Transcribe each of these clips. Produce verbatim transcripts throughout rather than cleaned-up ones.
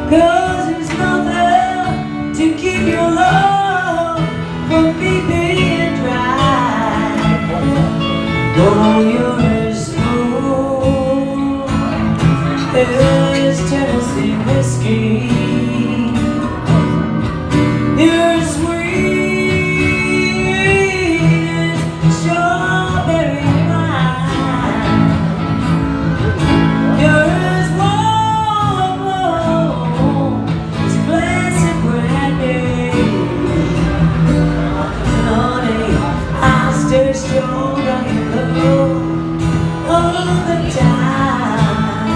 'cause there's nothing to keep your love from me being dry. Though you're as smooth as Tennessee whiskey, you're as sweet as strawberry wine. You're as warm as blessed brandy. And honey, I'll stay strong on your love all the time.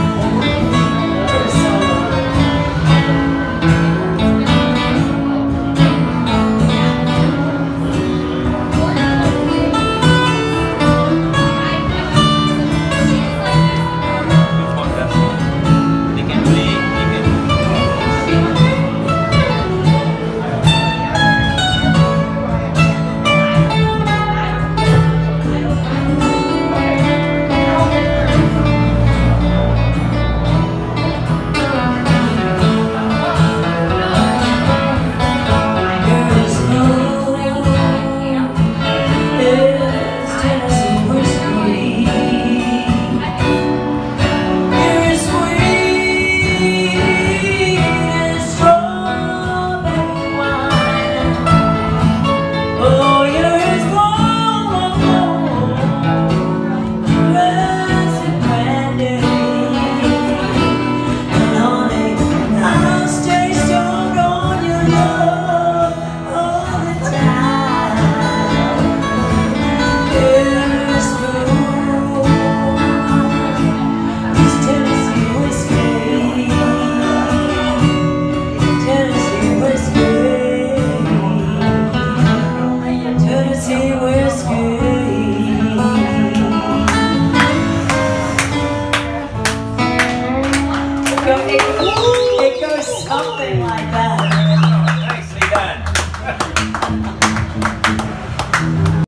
It goes something like that.